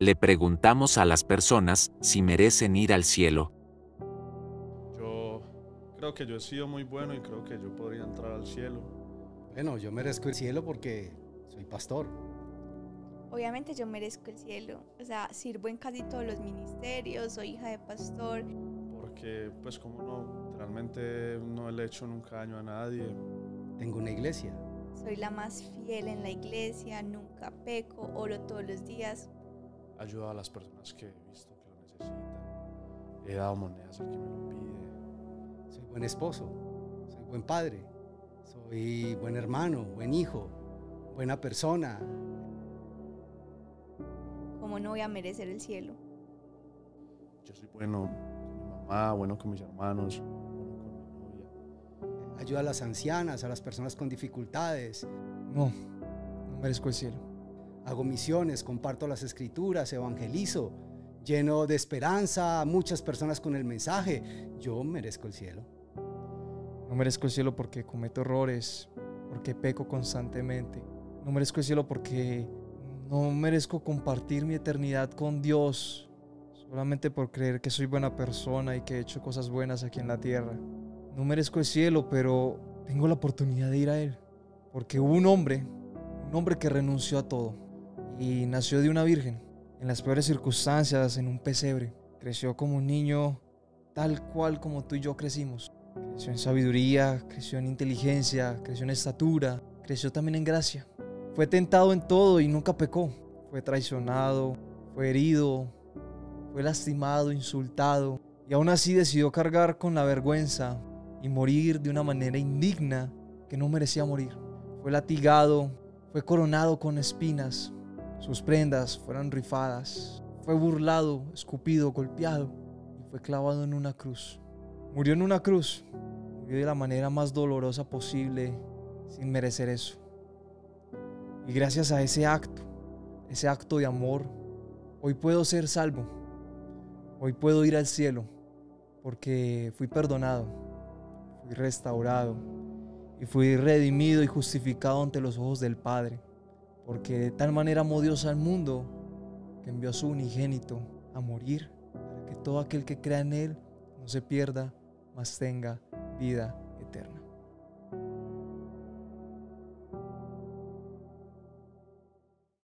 Le preguntamos a las personas si merecen ir al cielo. Yo creo que yo he sido muy bueno y creo que yo podría entrar al cielo. Bueno, yo merezco el cielo porque soy pastor. Obviamente yo merezco el cielo, o sea, sirvo en casi todos los ministerios, soy hija de pastor. Porque, pues, como no, realmente no le he hecho nunca daño a nadie. Tengo una iglesia. Soy la más fiel en la iglesia, nunca peco, oro todos los días. Ayudo a las personas que he visto que lo necesitan. He dado monedas al que me lo pide. Soy buen esposo, soy buen padre, soy buen hermano, buen hijo, buena persona. ¿Cómo no voy a merecer el cielo? Yo soy bueno con mi mamá, bueno con mis hermanos, bueno con mi novia. Ayudo a las ancianas, a las personas con dificultades. No, no merezco el cielo. Hago misiones, comparto las escrituras, evangelizo, lleno de esperanza a muchas personas con el mensaje. Yo merezco el cielo. No merezco el cielo porque cometo errores, porque peco constantemente. No merezco el cielo porque no merezco compartir mi eternidad con Dios solamente por creer que soy buena persona y que he hecho cosas buenas aquí en la tierra. No merezco el cielo, pero tengo la oportunidad de ir a Él. Porque hubo un hombre que renunció a todo y nació de una virgen, en las peores circunstancias, en un pesebre. Creció como un niño tal cual como tú y yo crecimos. Creció en sabiduría, creció en inteligencia, creció en estatura, creció también en gracia. Fue tentado en todo y nunca pecó. Fue traicionado, fue herido, fue lastimado, insultado, y aún así decidió cargar con la vergüenza y morir de una manera indigna que no merecía morir. Fue latigado, fue coronado con espinas, sus prendas fueron rifadas, fue burlado, escupido, golpeado y fue clavado en una cruz. Murió en una cruz, murió de la manera más dolorosa posible, sin merecer eso. Y gracias a ese acto de amor, hoy puedo ser salvo. Hoy puedo ir al cielo porque fui perdonado, fui restaurado y fui redimido y justificado ante los ojos del Padre. Porque de tal manera amó Dios al mundo que envió a su unigénito a morir para que todo aquel que crea en Él no se pierda, mas tenga vida eterna.